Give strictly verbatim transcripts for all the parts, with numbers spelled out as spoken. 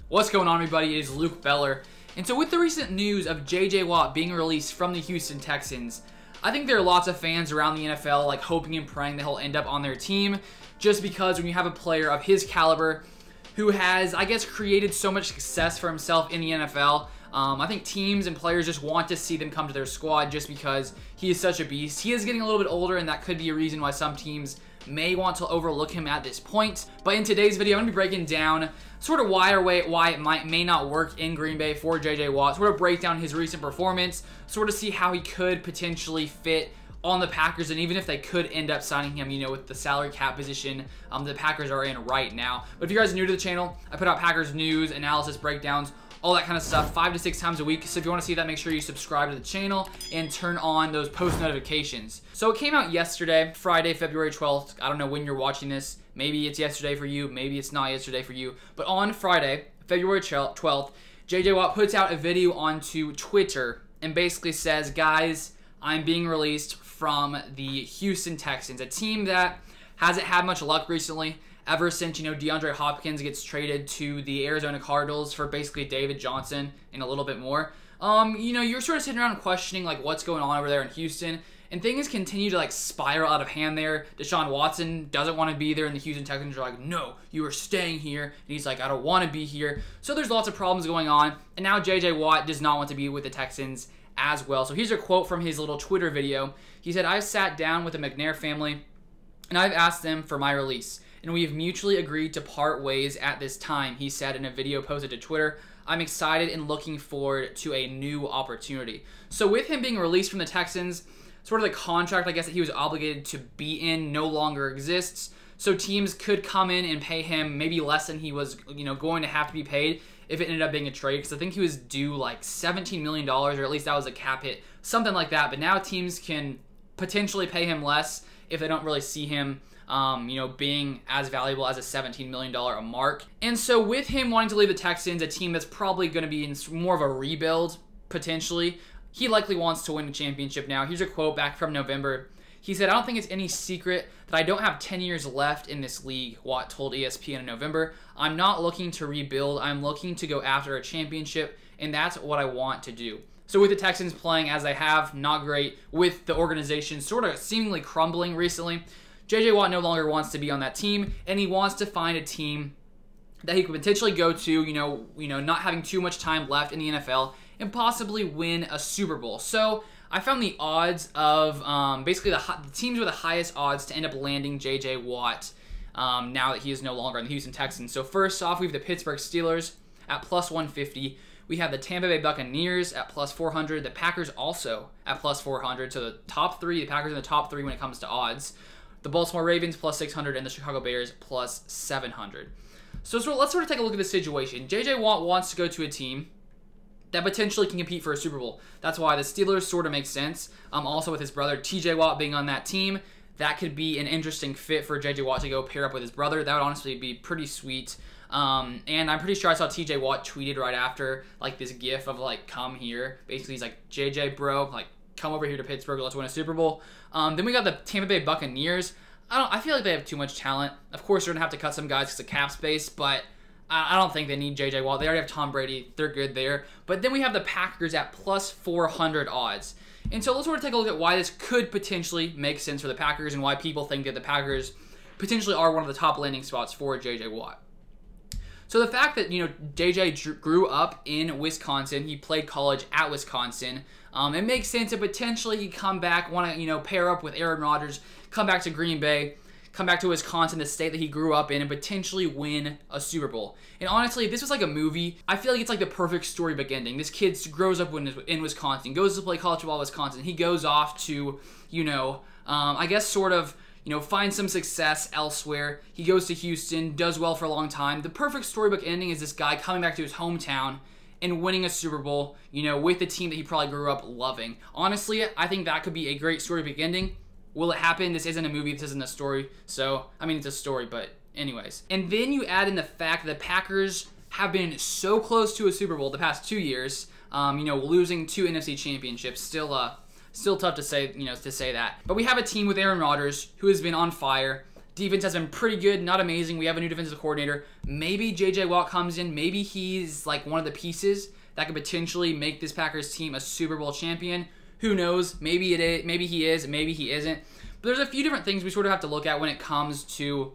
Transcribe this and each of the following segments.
What's going on, everybody? It is Luke Beller. And so with the recent news of J J Watt being released from the Houston Texans, I think there are lots of fans around the N F L like hoping and praying that he'll end up on their team, just because when you have a player of his caliber who has, I guess, created so much success for himself in the N F L, um, I think teams and players just want to see them come to their squad just because he is such a beast. He is getting a little bit older, and that could be a reason why some teams may want to overlook him at this point. But in today's video, I'm going to be breaking down sort of why or why it might may not work in Green Bay for J J Watt, sort of break down his recent performance, sort of see how he could potentially fit on the Packers, and even if they could end up signing him, you know, with the salary cap position um, the Packers are in right now. But if you guys are new to the channel, I put out Packers news, analysis, breakdowns, all that kind of stuff five to six times a week. So if you want to see that, make sure you subscribe to the channel and turn on those post notifications. So it came out yesterday, Friday, February twelfth. I don't know when you're watching this. Maybe it's yesterday for you. Maybe it's not yesterday for you. But on Friday, February twelfth, J J Watt puts out a video onto Twitter and basically says, guys, I'm being released from the Houston Texans, a team that hasn't had much luck recently. Ever since, you know, DeAndre Hopkins gets traded to the Arizona Cardinals for basically David Johnson and a little bit more. Um, you know, you're sort of sitting around questioning, like, what's going on over there in Houston. And things continue to, like, spiral out of hand there. Deshaun Watson doesn't want to be there, and the Houston Texans are like, no, you are staying here. And he's like, I don't want to be here. So there's lots of problems going on. And now J J Watt does not want to be with the Texans as well. So here's a quote from his little Twitter video. He said, I've sat down with the McNair family, and I've asked them for my release, and we have mutually agreed to part ways at this time, he said in a video posted to Twitter. I'm excited and looking forward to a new opportunity. So with him being released from the Texans, sort of the contract, I guess, that he was obligated to be in no longer exists. So teams could come in and pay him maybe less than he was, you know, going to have to be paid if it ended up being a trade, because I think he was due like seventeen million dollars, or at least that was a cap hit, something like that. But now teams can potentially pay him less if they don't really see him Um, you know, being as valuable as a seventeen million dollars a mark. And so with him wanting to leave the Texans, a team that's probably going to be in more of a rebuild, potentially, he likely wants to win a championship now. Here's a quote back from November. He said, I don't think it's any secret that I don't have ten years left in this league, Watt told E S P N in November. I'm not looking to rebuild. I'm looking to go after a championship, and that's what I want to do. So with the Texans playing as they have, not great, with the organization sort of seemingly crumbling recently, J J Watt no longer wants to be on that team, and he wants to find a team that he could potentially go to, you know, you know, not having too much time left in the N F L, and possibly win a Super Bowl. So I found the odds of um, basically the, the teams with the highest odds to end up landing J J Watt um, now that he is no longer in the Houston Texans. So first off, we have the Pittsburgh Steelers at plus one fifty. We have the Tampa Bay Buccaneers at plus four hundred. The Packers also at plus four hundred. So the top three, the Packers are in the top three when it comes to odds. The Baltimore Ravens plus six hundred, and the Chicago Bears plus seven hundred. So, so let's sort of take a look at the situation. J J Watt wants to go to a team that potentially can compete for a Super Bowl. That's why the Steelers sort of make sense. Um, also with his brother T J Watt being on that team, that could be an interesting fit for J J Watt to go pair up with his brother. That would honestly be pretty sweet. Um, and I'm pretty sure I saw T J Watt tweeted right after, like, this gif of, like, come here. Basically, he's like, J J, bro, like, come over here to Pittsburgh, let's win a Super Bowl. Um, then we got the Tampa Bay Buccaneers. I don't. I feel like they have too much talent. Of course, they're going to have to cut some guys because of cap space, but I, I don't think they need J J Watt. They already have Tom Brady. They're good there. But then we have the Packers at plus four hundred odds. And so let's sort of take a look at why this could potentially make sense for the Packers and why people think that the Packers potentially are one of the top landing spots for J J Watt. So the fact that, you know, J J grew up in Wisconsin, he played college at Wisconsin, um, it makes sense that potentially he'd come back, want to, you know, pair up with Aaron Rodgers, come back to Green Bay, come back to Wisconsin, the state that he grew up in, and potentially win a Super Bowl. And honestly, if this was like a movie, I feel like it's like the perfect storybook ending. This kid grows up in Wisconsin, goes to play college football in Wisconsin. He goes off to, you know, um, I guess sort of, you know, find some success elsewhere. He goes to Houston, does well for a long time. The perfect storybook ending is this guy coming back to his hometown and winning a Super Bowl, you know, with the team that he probably grew up loving. Honestly, I think that could be a great storybook ending. Will it happen? This isn't a movie, this isn't a story. So, I mean, it's a story, but anyways. And then you add in the fact that the Packers have been so close to a Super Bowl the past two years, um, you know, losing two N F C championships. Still, uh, still tough to say, you know, to say that. But we have a team with Aaron Rodgers who has been on fire. Defense has been pretty good, not amazing. We have a new defensive coordinator. Maybe J J Watt comes in. Maybe he's like one of the pieces that could potentially make this Packers team a Super Bowl champion. Who knows? Maybe it is. Maybe he is. Maybe he isn't. But there's a few different things we sort of have to look at when it comes to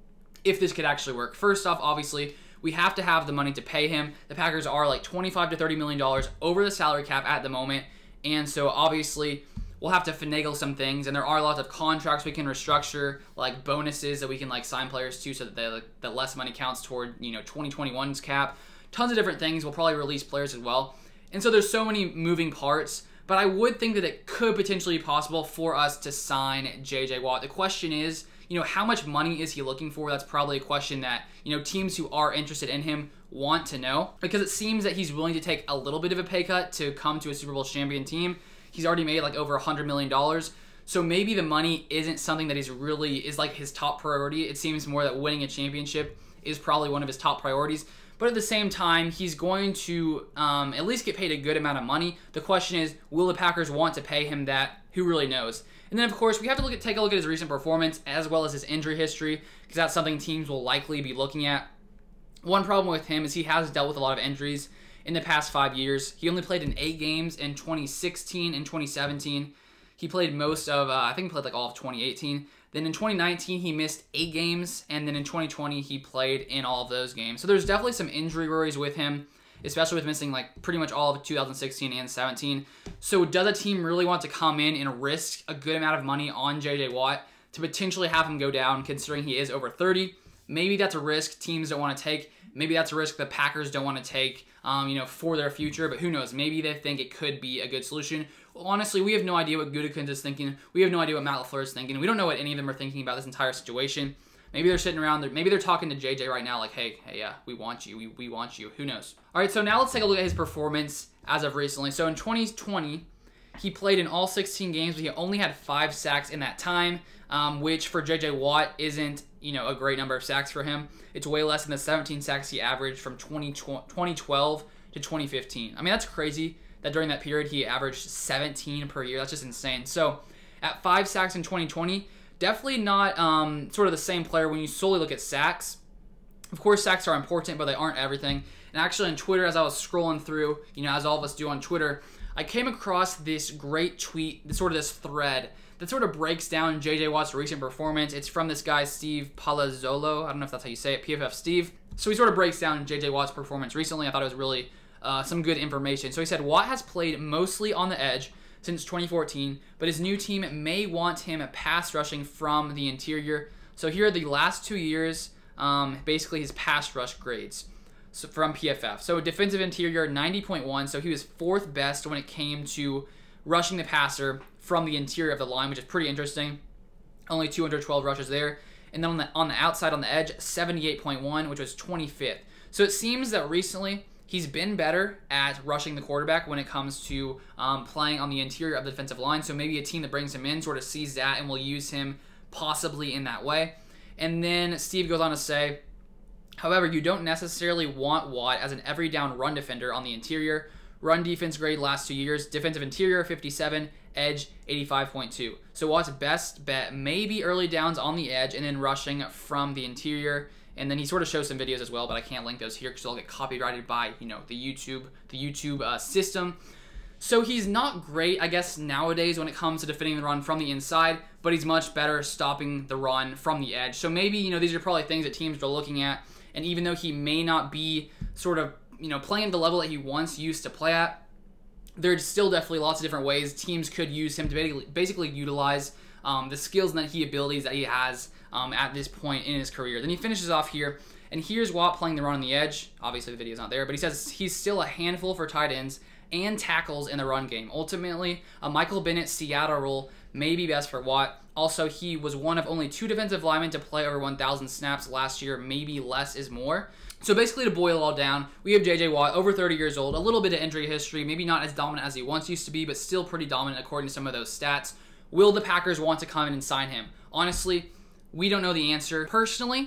if this could actually work. First off, obviously, we have to have the money to pay him. The Packers are like twenty-five to thirty million dollars over the salary cap at the moment. And so obviously, we'll have to finagle some things, and there are lots of contracts we can restructure, like bonuses that we can like sign players to, so that they, like, that less money counts toward, you know, twenty twenty-one's cap. Tons of different things. We'll probably release players as well, and so there's so many moving parts. But I would think that it could potentially be possible for us to sign J J Watt. The question is, you know, how much money is he looking for? That's probably a question that, you know, teams who are interested in him want to know, because it seems that he's willing to take a little bit of a pay cut to come to a Super Bowl champion team. He's already made like over one hundred million dollars. So maybe the money isn't something that he's really, is like his top priority. It seems more that winning a championship is probably one of his top priorities. But at the same time, he's going to um, at least get paid a good amount of money. The question is, will the Packers want to pay him that? Who really knows? And then, of course, we have to look at take a look at his recent performance as well as his injury history, because that's something teams will likely be looking at. One problem with him is he has dealt with a lot of injuries in the past five years. He only played in eight games in twenty sixteen and twenty seventeen. He played most of, uh, I think he played like all of twenty eighteen. Then in twenty nineteen, he missed eight games, and then in twenty twenty, he played in all of those games. So there's definitely some injury worries with him, especially with missing like pretty much all of two thousand sixteen and seventeen. So does a team really want to come in and risk a good amount of money on J J Watt to potentially have him go down, considering he is over thirty? Maybe that's a risk teams don't want to take. Maybe that's a risk the Packers don't want to take, um, you know, for their future. But who knows? Maybe they think it could be a good solution. Well, honestly, we have no idea what Gutekunst is thinking. We have no idea what Matt LaFleur is thinking. We don't know what any of them are thinking about this entire situation. Maybe they're sitting around. Maybe they're talking to J J right now like, hey, hey, yeah, we want you. We, we want you. Who knows? All right, so now let's take a look at his performance as of recently. So in twenty twenty, he played in all sixteen games, but he only had five sacks in that time, um, which for J J Watt isn't, you know, a great number of sacks for him. It's way less than the seventeen sacks he averaged from twenty twelve to twenty fifteen. I mean, that's crazy that during that period he averaged seventeen per year. That's just insane. So at five sacks in twenty twenty, definitely not um, sort of the same player when you solely look at sacks. Of course, sacks are important, but they aren't everything. And actually on Twitter, as I was scrolling through, you know, as all of us do on Twitter, I came across this great tweet, sort of this thread, that sort of breaks down J J Watt's recent performance. It's from this guy, Steve Palazzolo. I don't know if that's how you say it, P F F Steve. So he sort of breaks down J J Watt's performance recently. I thought it was really uh, some good information. So he said, Watt has played mostly on the edge since twenty fourteen, but his new team may want him pass rushing from the interior. So here are the last two years, um, basically his pass rush grades. So from P F F. So defensive interior, ninety point one. So he was fourth best when it came to rushing the passer from the interior of the line, which is pretty interesting. Only two hundred twelve rushes there. And then on the on the outside, on the edge, seventy-eight point one, which was twenty-fifth. So it seems that recently he's been better at rushing the quarterback when it comes to um, playing on the interior of the defensive line. So maybe a team that brings him in sort of sees that and will use him possibly in that way. And then Steve goes on to say, however, you don't necessarily want Watt as an every down run defender on the interior. Run defense grade last two years, defensive interior fifty-seven, edge eighty-five point two. So Watt's best bet may be early downs on the edge and then rushing from the interior. And then he sort of shows some videos as well, but I can't link those here because they'll get copyrighted by, you know, the YouTube, the YouTube uh, system. So he's not great, I guess, nowadays when it comes to defending the run from the inside, but he's much better stopping the run from the edge. So maybe, you know, these are probably things that teams are looking at. And even though he may not be sort of, you know, playing at the level that he once used to play at, there's still definitely lots of different ways teams could use him to basically, basically utilize um, the skills and the abilities that he has um, at this point in his career. Then he finishes off here, and here's Watt playing the run on the edge. Obviously, the video's not there, but he says he's still a handful for tight ends and tackles in the run game. Ultimately, a Michael Bennett Seattle role may be best for Watt. Also, he was one of only two defensive linemen to play over one thousand snaps last year. Maybe less is more. So basically, to boil it all down, we have J J Watt, over thirty years old, a little bit of injury history, maybe not as dominant as he once used to be, but still pretty dominant according to some of those stats. Will the Packers want to come in and sign him? Honestly, we don't know the answer. Personally,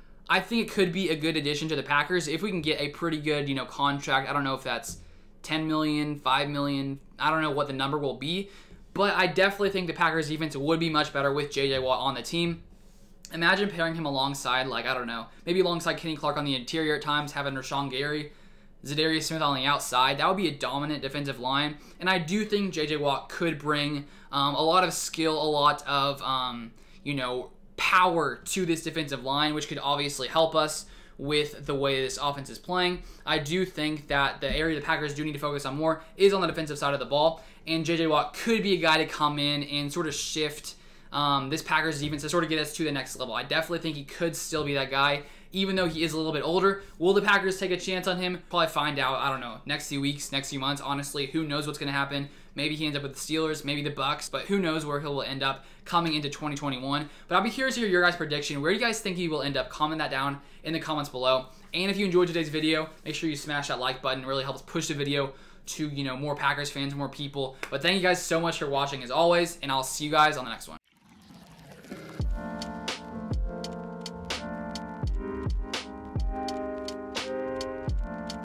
I think it could be a good addition to the Packers if we can get a pretty good, you know, contract. I don't know if that's ten million dollars, five million dollars. I don't know what the number will be, but I definitely think the Packers defense would be much better with J J Watt on the team. Imagine pairing him alongside, like, I don't know, maybe alongside Kenny Clark on the interior at times, having Rashawn Gary, Za'Darius Smith on the outside. That would be a dominant defensive line. And I do think J J. Watt could bring um, a lot of skill, a lot of, um, you know, power to this defensive line, which could obviously help us with the way this offense is playing. I do think that the area the Packers do need to focus on more is on the defensive side of the ball, and J J. Watt could be a guy to come in and sort of shift um, this Packers defense to sort of get us to the next level. I definitely think he could still be that guy, even though he is a little bit older. Will the Packers take a chance on him? Probably find out, I don't know, next few weeks, next few months. Honestly, who knows what's going to happen. Maybe he ends up with the Steelers, maybe the Bucks, but who knows where he will end up coming into twenty twenty-one. But I'll be curious to hear your guys' prediction. Where do you guys think he will end up? Comment that down in the comments below. And if you enjoyed today's video, make sure you smash that like button. It really helps push the video to, you know, more Packers fans, more people. But thank you guys so much for watching as always, and I'll see you guys on the next one.